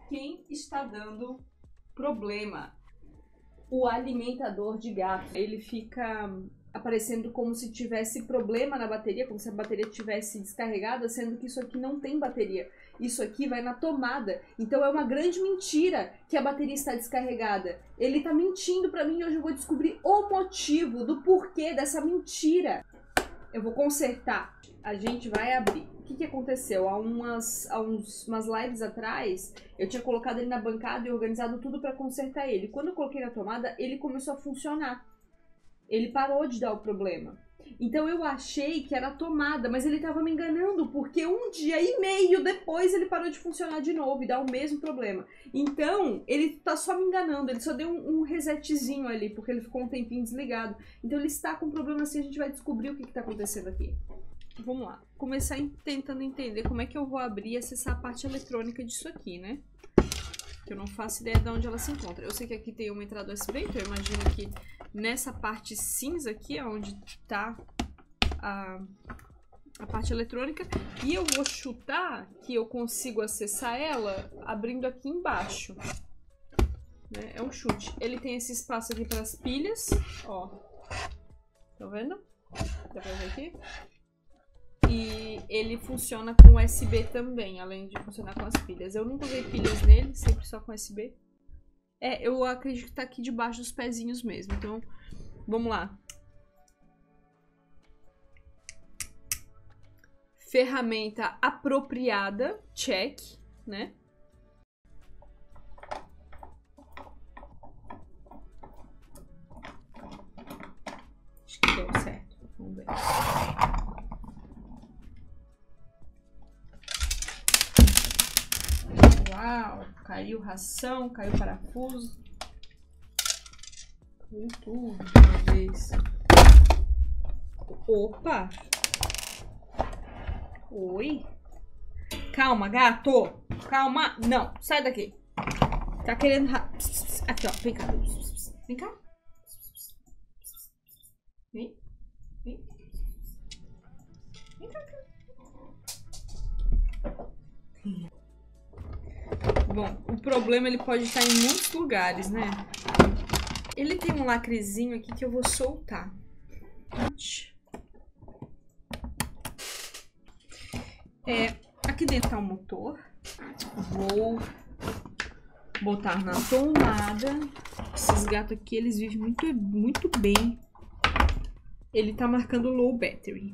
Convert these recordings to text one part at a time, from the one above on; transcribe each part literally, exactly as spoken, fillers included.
quem está dando problema. O alimentador de gato, ele fica aparecendo como se tivesse problema na bateria, como se a bateria tivesse descarregada, sendo que isso aqui não tem bateria. Isso aqui vai na tomada. Então é uma grande mentira que a bateria está descarregada. Ele tá mentindo pra mim e hoje eu vou descobrir o motivo do porquê dessa mentira. Eu vou consertar. A gente vai abrir. O que que aconteceu? Há umas, há uns, umas lives atrás, eu tinha colocado ele na bancada e organizado tudo pra consertar ele. Quando eu coloquei na tomada, ele começou a funcionar. Ele parou de dar o problema. Então eu achei que era a tomada, mas ele tava me enganando, porque um dia e meio depois ele parou de funcionar de novo e dá o mesmo problema. Então, ele tá só me enganando, ele só deu um, um resetzinho ali, porque ele ficou um tempinho desligado. Então ele está com problema assim, a gente vai descobrir o que que tá acontecendo aqui. Vamos lá, começar tentando entender como é que eu vou abrir e acessar a parte eletrônica disso aqui, né? Que eu não faço ideia de onde ela se encontra. Eu sei que aqui tem uma entrada U S B, então eu imagino que nessa parte cinza aqui é onde tá a, a parte eletrônica. E eu vou chutar que eu consigo acessar ela abrindo aqui embaixo. Né? É um chute. Ele tem esse espaço aqui para as pilhas, ó. Tá vendo? Dá pra ver aqui? E ele funciona com U S B também, além de funcionar com as pilhas. Eu nunca usei pilhas nele, sempre só com U S B. É, eu acredito que tá aqui debaixo dos pezinhos mesmo. Então, vamos lá. Ferramenta apropriada, check, né? Acho que deu certo. Vamos ver. Uau, caiu ração, caiu parafuso. Caiu tudo de uma vez. Opa! Oi? Calma, gato! Calma! Não, sai daqui! Tá querendo... Ra... Aqui, ó, vem cá. Vem cá. Vem. Vem. Vem cá. Bom, o problema ele pode estar em muitos lugares, né? Ele tem um lacrezinho aqui que eu vou soltar. É, aqui dentro tá o motor. Vou botar na tomada. Esses gatos aqui, eles vivem muito, muito bem. Ele tá marcando low battery.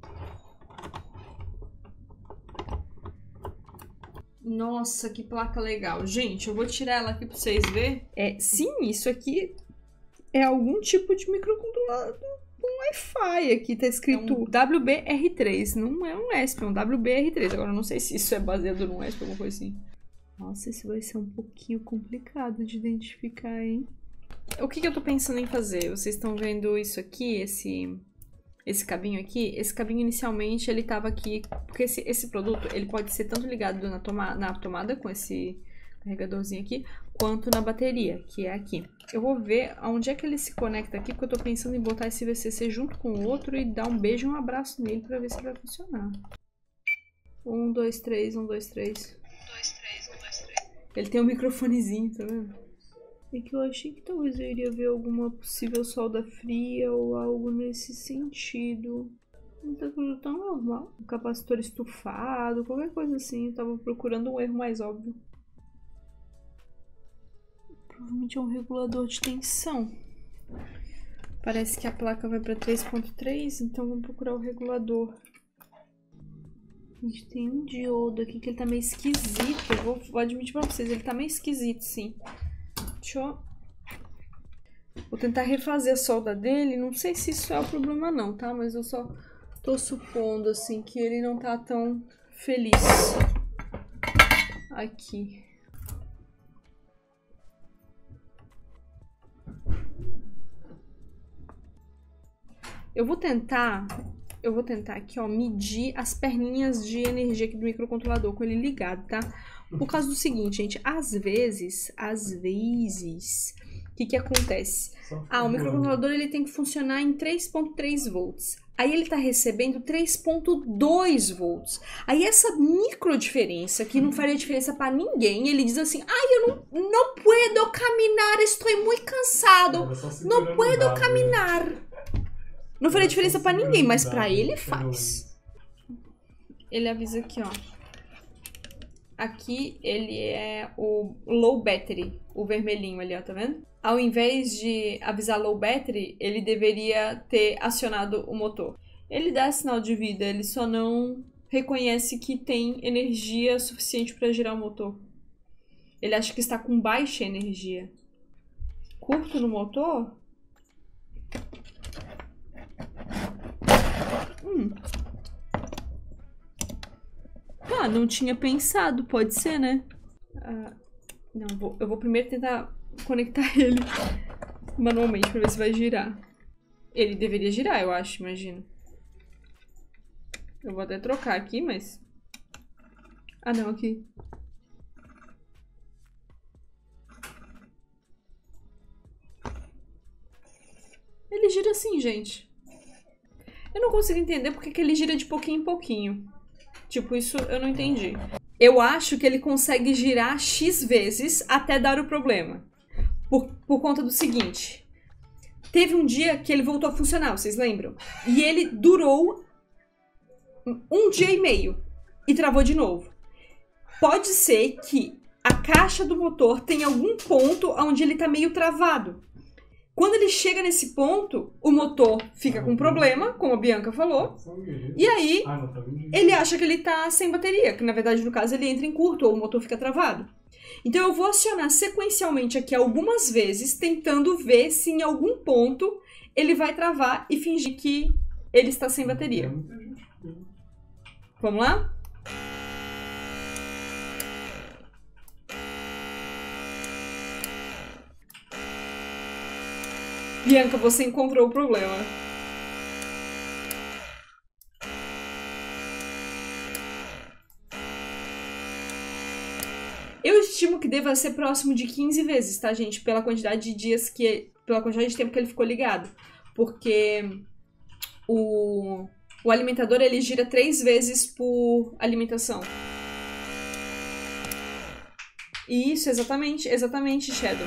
Nossa, que placa legal. Gente, eu vou tirar ela aqui pra vocês verem. É, sim, isso aqui é algum tipo de microcontrolador com Wi-Fi. Aqui tá escrito é um W B R três. Não é um E S P, é um W B R três. Agora, eu não sei se isso é baseado no E S P ou alguma coisa assim. Nossa, esse vai ser um pouquinho complicado de identificar, hein? O que que eu tô pensando em fazer? Vocês estão vendo isso aqui, esse... Esse cabinho aqui, esse cabinho inicialmente ele tava aqui, porque esse, esse produto ele pode ser tanto ligado na, toma, na tomada com esse carregadorzinho aqui, quanto na bateria, que é aqui. Eu vou ver onde é que ele se conecta aqui, porque eu tô pensando em botar esse V C C junto com o outro e dar um beijo e um abraço nele pra ver se vai funcionar. Um, dois, três, um, dois, três. Um, dois, três, um, dois, três. Ele tem um microfonezinho, tá vendo? É que eu achei que talvez eu iria ver alguma possível solda fria ou algo nesse sentido. Não tá tudo tão normal. Um capacitor estufado, qualquer coisa assim. Eu tava procurando um erro mais óbvio. Provavelmente é um regulador de tensão. Parece que a placa vai pra três ponto três, então vamos procurar o regulador. A gente tem um diodo aqui que ele tá meio esquisito. Eu vou, vou admitir pra vocês, ele tá meio esquisito, sim. Deixa eu... Vou tentar refazer a solda dele. Não sei se isso é o problema não, tá? Mas eu só tô supondo, assim, que ele não tá tão feliz. Aqui. Eu vou tentar... Eu vou tentar aqui, ó, medir as perninhas de energia aqui do microcontrolador com ele ligado, tá? Por causa do seguinte, gente, às vezes, às vezes, que que acontece? Ah, o microcontrolador ele tem que funcionar em três ponto três volts. Aí ele tá recebendo três ponto dois volts. Aí essa micro diferença, que não faria diferença pra ninguém, ele diz assim, ai, eu não, não puedo caminhar, estou muito cansado. Não puedo caminhar. Não faria diferença pra ninguém, mas pra ele faz. Ele avisa aqui, ó. Aqui ele é o low battery, o vermelhinho ali, ó, tá vendo? Ao invés de avisar low battery, ele deveria ter acionado o motor. Ele dá sinal de vida, ele só não reconhece que tem energia suficiente para girar o motor. Ele acha que está com baixa energia. Curto no motor? Hum. Ah, não tinha pensado, pode ser, né? Ah, não, vou, eu vou primeiro tentar conectar ele manualmente pra ver se vai girar. Ele deveria girar, eu acho, imagino. Eu vou até trocar aqui, mas... Ah, não, aqui. Ele gira assim, gente. Eu não consigo entender porque que ele gira de pouquinho em pouquinho. Tipo, isso eu não entendi. Eu acho que ele consegue girar X vezes até dar o problema. Por, por conta do seguinte. Teve um dia que ele voltou a funcionar, vocês lembram? E ele durou um dia e meio. E travou de novo. Pode ser que a caixa do motor tenha algum ponto onde ele tá meio travado. Quando ele chega nesse ponto, o motor fica com problema, como a Bianca falou. E aí, ele acha que ele tá sem bateria. Que na verdade, no caso, ele entra em curto ou o motor fica travado. Então eu vou acionar sequencialmente aqui algumas vezes, tentando ver se em algum ponto ele vai travar e fingir que ele está sem bateria. Vamos lá? Bianca, você encontrou o problema. Eu estimo que deva ser próximo de quinze vezes, tá, gente? Pela quantidade de dias que... Pela quantidade de tempo que ele ficou ligado. Porque o, o alimentador, ele gira três vezes por alimentação. Isso, exatamente, exatamente, Shadow.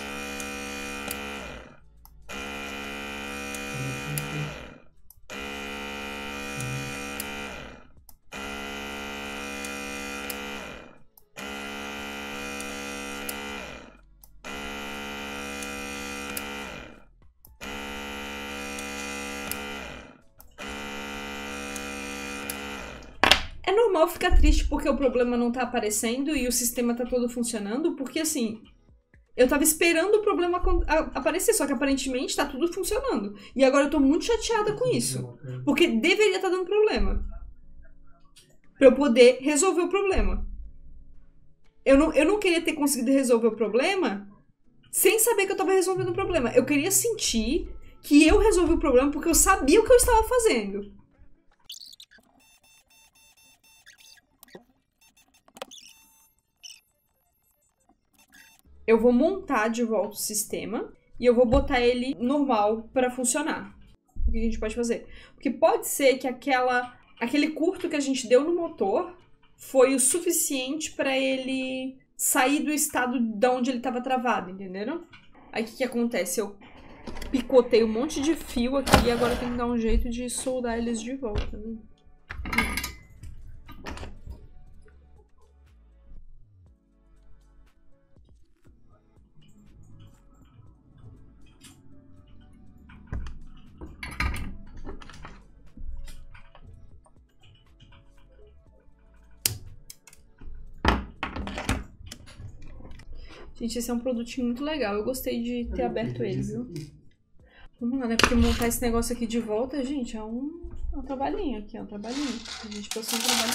É normal ficar triste porque o problema não tá aparecendo e o sistema tá todo funcionando, porque assim, eu tava esperando o problema aparecer, só que aparentemente tá tudo funcionando. E agora eu tô muito chateada com isso, porque deveria estar dando problema. Pra eu poder resolver o problema. Eu não, eu não queria ter conseguido resolver o problema sem saber que eu tava resolvendo o problema. Eu queria sentir que eu resolvi o problema porque eu sabia o que eu estava fazendo. Eu vou montar de volta o sistema e eu vou botar ele normal para funcionar. O que a gente pode fazer? Porque pode ser que aquela, aquele curto que a gente deu no motor foi o suficiente para ele sair do estado de onde ele estava travado, entenderam? Aí o que, que acontece? Eu picotei um monte de fio aqui e agora tem que dar um jeito de soldar eles de volta, né? Gente, esse é um produtinho muito legal. Eu gostei de ter aberto ele, viu? Vamos lá, né? Porque montar esse negócio aqui de volta, gente, é um, é um trabalhinho aqui, é um trabalhinho. A gente passou um trabalho...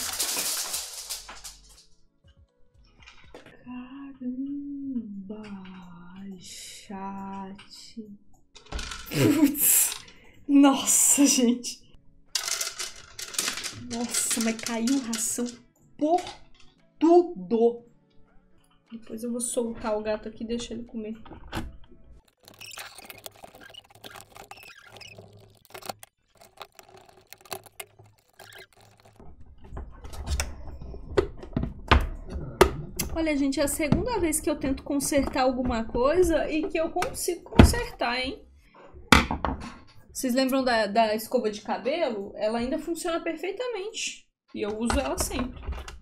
Caramba! Chat... Putz! Nossa, gente! Nossa, mas caiu ração por tudo! Depois eu vou soltar o gato aqui e deixar ele comer. Olha, gente, é a segunda vez que eu tento consertar alguma coisa e que eu consigo consertar, hein? Vocês lembram da, da escova de cabelo? Ela ainda funciona perfeitamente. E eu uso ela sempre.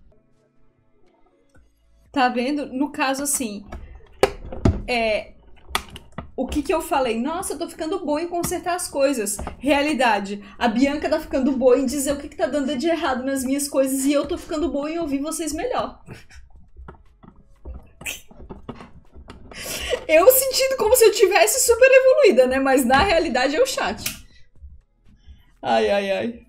Tá vendo? No caso, assim... É... O que que eu falei? Nossa, eu tô ficando boa em consertar as coisas. Realidade. A Bianca tá ficando boa em dizer o que que tá dando de errado nas minhas coisas e eu tô ficando boa em ouvir vocês melhor. Eu sentindo como se eu tivesse super evoluída, né? Mas na realidade é o chat. Ai, ai, ai.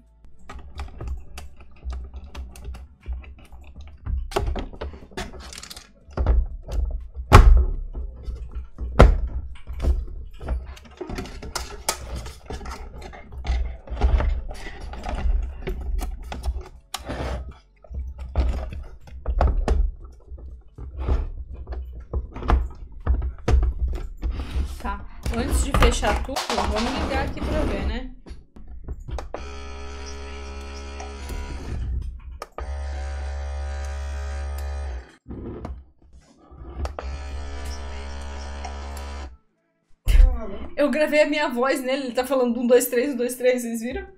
Antes de fechar tudo, vamos ligar aqui pra ver, né? Eu gravei a minha voz nele, ele tá falando um, dois, três, um, dois, três, vocês viram?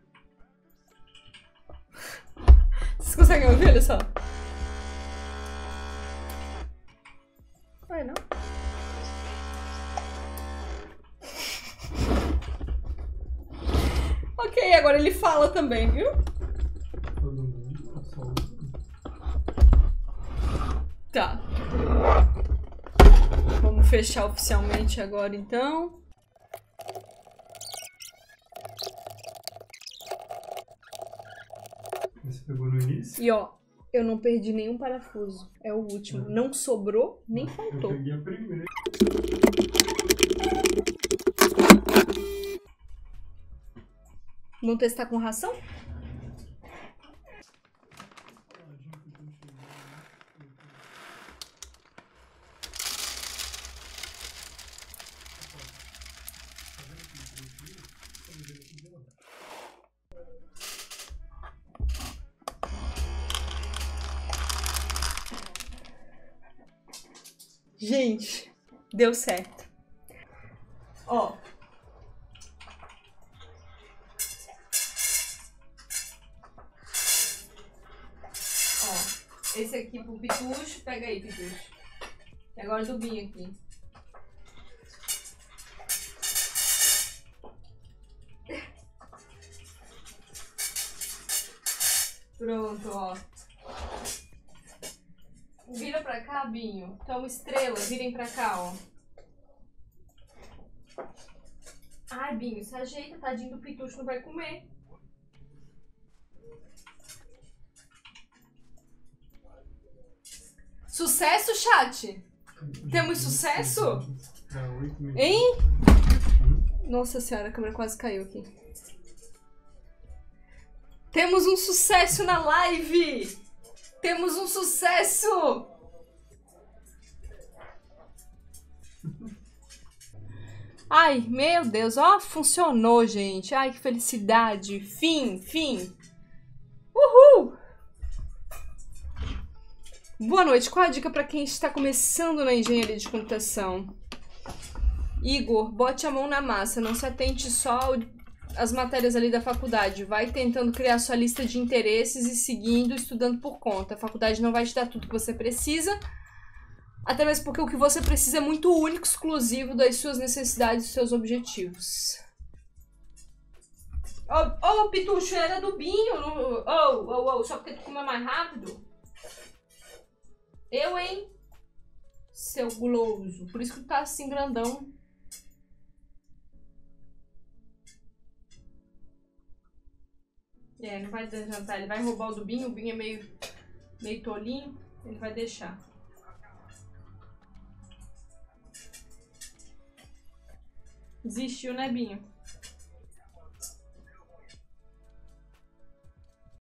Vocês conseguem ouvir? Olha só. Vai, não? Ok, agora ele fala também, viu? Tá. Vamos fechar oficialmente agora, então. Você pegou no início? E ó, eu não perdi nenhum parafuso. É o último. Uhum. Não sobrou, nem faltou. Eu peguei a primeira. Vamos testar com ração? Gente, deu certo. Ó. Esse aqui pro Pitucho. Pega aí, Pitucho. E agora do Binho aqui. Pronto, ó. Vira pra cá, Binho. Toma estrela, virem pra cá, ó. Ai, Binho, se ajeita, tadinho do Pitucho, não vai comer. Sucesso, chat? Temos sucesso? Hein? Nossa senhora, a câmera quase caiu aqui. Temos um sucesso na live! Temos um sucesso! Ai, meu Deus, ó, funcionou, gente. Ai, que felicidade. Fim, fim. Uhul! Boa noite. Qual a dica para quem está começando na engenharia de computação? Igor, bote a mão na massa. Não se atente só às matérias ali da faculdade. Vai tentando criar sua lista de interesses e seguindo, estudando por conta. A faculdade não vai te dar tudo que você precisa. Até mesmo porque o que você precisa é muito único, exclusivo das suas necessidades e dos seus objetivos. Ô, oh, oh, Pitucho, era do Binho. Ô, ô, ô, só porque tu comeu mais rápido? Eu, hein? Seu guloso. Por isso que tu tá assim grandão. É, não vai jantar. Ele vai roubar o do Binho. O Binho é meio, meio tolinho. Ele vai deixar. Desistiu, né, Binho?